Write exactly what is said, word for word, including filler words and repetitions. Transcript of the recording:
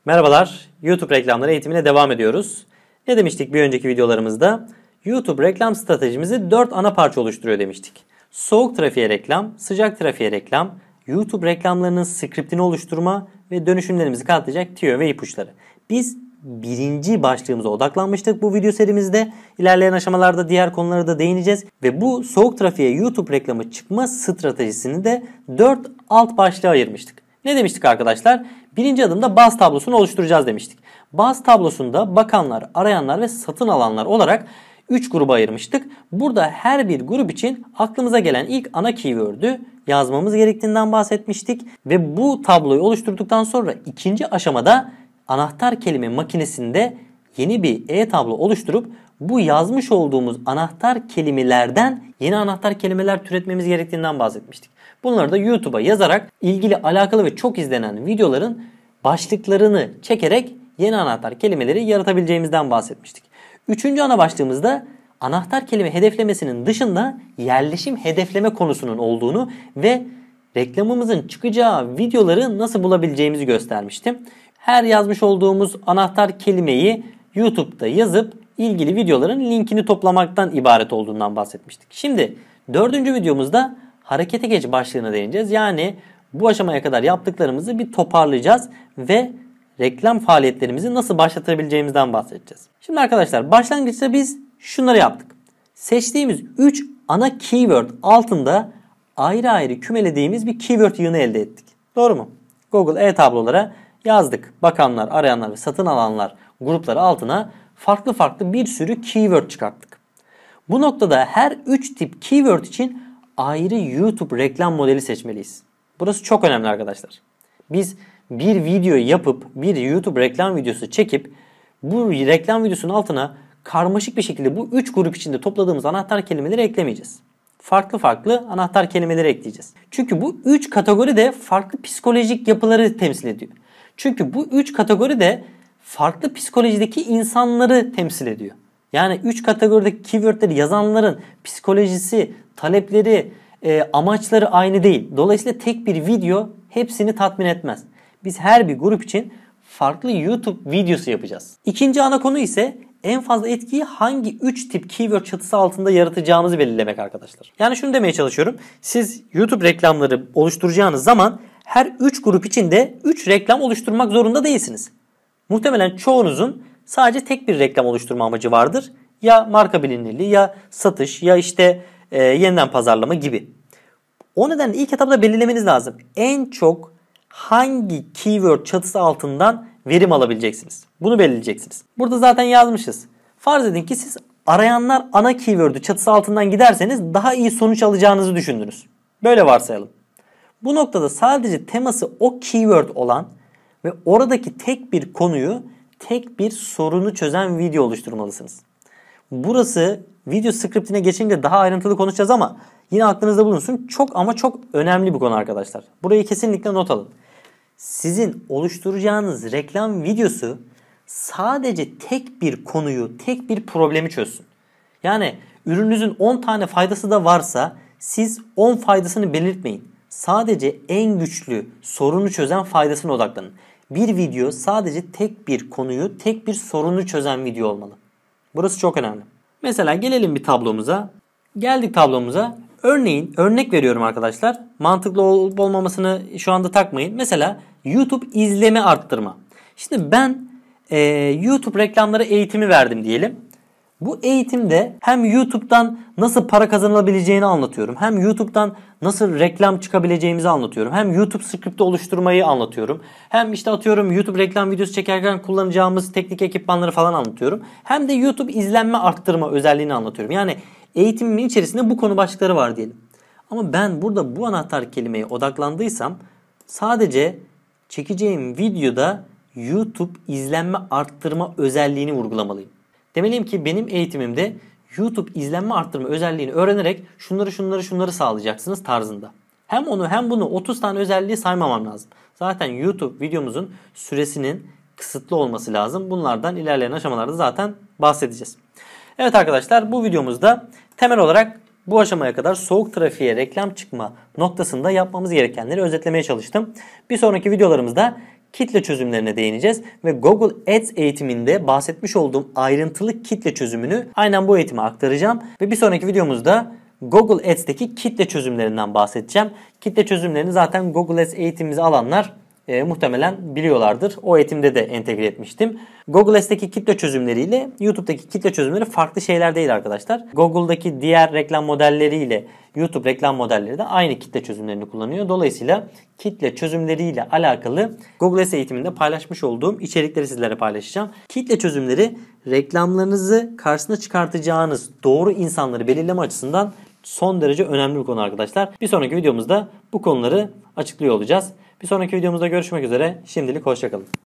Merhabalar, YouTube reklamları eğitimine devam ediyoruz. Ne demiştik bir önceki videolarımızda? YouTube reklam stratejimizi dört ana parça oluşturuyor demiştik. Soğuk trafiğe reklam, sıcak trafiğe reklam, YouTube reklamlarının skriptini oluşturma ve dönüşümlerimizi katlayacak tüyo ve ipuçları. Biz birinci başlığımıza odaklanmıştık bu video serimizde. İlerleyen aşamalarda diğer konulara da değineceğiz. Ve bu soğuk trafiğe YouTube reklamı çıkma stratejisini de dört alt başlığa ayırmıştık. Ne demiştik arkadaşlar? Birinci adımda baz tablosunu oluşturacağız demiştik. Baz tablosunda bakanlar, arayanlar ve satın alanlar olarak üç gruba ayırmıştık. Burada her bir grup için aklımıza gelen ilk ana keyword'ü yazmamız gerektiğinden bahsetmiştik. Ve bu tabloyu oluşturduktan sonra ikinci aşamada anahtar kelime makinesinde yeni bir e-tablo oluşturup bu yazmış olduğumuz anahtar kelimelerden yeni anahtar kelimeler türetmemiz gerektiğinden bahsetmiştik. Bunları da YouTube'a yazarak ilgili alakalı ve çok izlenen videoların başlıklarını çekerek yeni anahtar kelimeleri yaratabileceğimizden bahsetmiştik. Üçüncü ana başlığımızda anahtar kelime hedeflemesinin dışında yerleşim hedefleme konusunun olduğunu ve reklamımızın çıkacağı videoları nasıl bulabileceğimizi göstermiştim. Her yazmış olduğumuz anahtar kelimeyi YouTube'da yazıp ilgili videoların linkini toplamaktan ibaret olduğundan bahsetmiştik. Şimdi dördüncü videomuzda harekete geç başlığına değineceğiz. Yani bu aşamaya kadar yaptıklarımızı bir toparlayacağız ve reklam faaliyetlerimizi nasıl başlatabileceğimizden bahsedeceğiz. Şimdi arkadaşlar başlangıçta biz şunları yaptık. Seçtiğimiz üç ana keyword altında ayrı ayrı kümelediğimiz bir keyword yığını elde ettik. Doğru mu? Google e-tablolara yazdık. Bakanlar, arayanlar ve satın alanlar grupları altına farklı farklı bir sürü keyword çıkarttık. Bu noktada her üç tip keyword için ayrı YouTube reklam modeli seçmeliyiz. Burası çok önemli arkadaşlar. Biz bir video yapıp bir YouTube reklam videosu çekip bu reklam videosunun altına karmaşık bir şekilde bu üç grup içinde topladığımız anahtar kelimeleri eklemeyeceğiz. Farklı farklı anahtar kelimeleri ekleyeceğiz. Çünkü bu üç kategori de farklı psikolojik yapıları temsil ediyor. Çünkü bu üç kategori de farklı psikolojideki insanları temsil ediyor. Yani üç kategorideki keywordleri yazanların psikolojisi, talepleri, e, amaçları aynı değil. Dolayısıyla tek bir video hepsini tatmin etmez. Biz her bir grup için farklı YouTube videosu yapacağız. İkinci ana konu ise en fazla etkiyi hangi üç tip keyword çatısı altında yaratacağımızı belirlemek arkadaşlar. Yani şunu demeye çalışıyorum. Siz YouTube reklamları oluşturacağınız zaman her üç grup için de üç reklam oluşturmak zorunda değilsiniz. Muhtemelen çoğunuzun sadece tek bir reklam oluşturma amacı vardır. Ya marka bilinirliği ya satış ya işte e, yeniden pazarlama gibi. O nedenle ilk etapta belirlemeniz lazım. En çok hangi keyword çatısı altından verim alabileceksiniz? Bunu belirleyeceksiniz. Burada zaten yazmışız. Farz edin ki siz arayanlar ana keyword'ü çatısı altından giderseniz daha iyi sonuç alacağınızı düşündünüz. Böyle varsayalım. Bu noktada sadece teması o keyword olan ve oradaki tek bir konuyu, tek bir sorunu çözen video oluşturmalısınız. Burası video skriptine geçince daha ayrıntılı konuşacağız ama yine aklınızda bulunsun. Çok ama çok önemli bir konu arkadaşlar. Burayı kesinlikle not alın. Sizin oluşturacağınız reklam videosu sadece tek bir konuyu, tek bir problemi çözsün. Yani ürününüzün on tane faydası da varsa siz on faydasını belirtmeyin. Sadece en güçlü sorunu çözen faydasına odaklanın. Bir video sadece tek bir konuyu, tek bir sorunu çözen video olmalı. Burası çok önemli. Mesela gelelim bir tablomuza. Geldik tablomuza. Örneğin örnek veriyorum arkadaşlar. Mantıklı olup olmamasını şu anda takmayın. Mesela YouTube izleme arttırma. Şimdi ben e, YouTube reklamları eğitimi verdim diyelim. Bu eğitimde hem YouTube'dan nasıl para kazanılabileceğini anlatıyorum. Hem YouTube'dan nasıl reklam çıkabileceğimizi anlatıyorum. Hem YouTube script'i oluşturmayı anlatıyorum. Hem işte atıyorum YouTube reklam videosu çekerken kullanacağımız teknik ekipmanları falan anlatıyorum. Hem de YouTube izlenme arttırma özelliğini anlatıyorum. Yani eğitimimin içerisinde bu konu başlıkları var diyelim. Ama ben burada bu anahtar kelimeye odaklandıysam sadece çekeceğim videoda YouTube izlenme arttırma özelliğini vurgulamalıyım. Demeliyim ki benim eğitimimde YouTube izlenme arttırma özelliğini öğrenerek şunları şunları şunları sağlayacaksınız tarzında. Hem onu hem bunu otuz tane özelliği saymamam lazım. Zaten YouTube videomuzun süresinin kısıtlı olması lazım. Bunlardan ilerleyen aşamalarda zaten bahsedeceğiz. Evet arkadaşlar, bu videomuzda temel olarak bu aşamaya kadar soğuk trafiğe reklam çıkma noktasında yapmamız gerekenleri özetlemeye çalıştım. Bir sonraki videolarımızda kitle çözümlerine değineceğiz ve Google Ads eğitiminde bahsetmiş olduğum ayrıntılı kitle çözümünü aynen bu eğitime aktaracağım ve bir sonraki videomuzda Google Ads'teki kitle çözümlerinden bahsedeceğim. Kitle çözümlerini zaten Google Ads eğitimimizi alanlar e, muhtemelen biliyorlardır. O eğitimde de entegre etmiştim. Google Ads'teki kitle çözümleriyle YouTube'daki kitle çözümleri farklı şeyler değil arkadaşlar. Google'daki diğer reklam modelleriyle YouTube reklam modelleri de aynı kitle çözümlerini kullanıyor. Dolayısıyla kitle çözümleriyle alakalı Google Ads eğitiminde paylaşmış olduğum içerikleri sizlere paylaşacağım. Kitle çözümleri reklamlarınızı karşısına çıkartacağınız doğru insanları belirleme açısından son derece önemli bir konu arkadaşlar. Bir sonraki videomuzda bu konuları açıklıyor olacağız. Bir sonraki videomuzda görüşmek üzere. Şimdilik hoşça kalın.